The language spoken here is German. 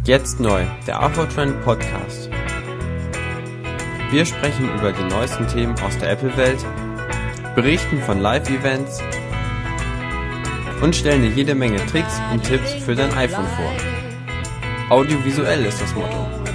Jetzt neu, der Afrotrend Podcast. Wir sprechen über die neuesten Themen aus der Apple-Welt, berichten von Live-Events und stellen dir jede Menge Tricks und Tipps für dein iPhone vor. Audiovisuell ist das Motto.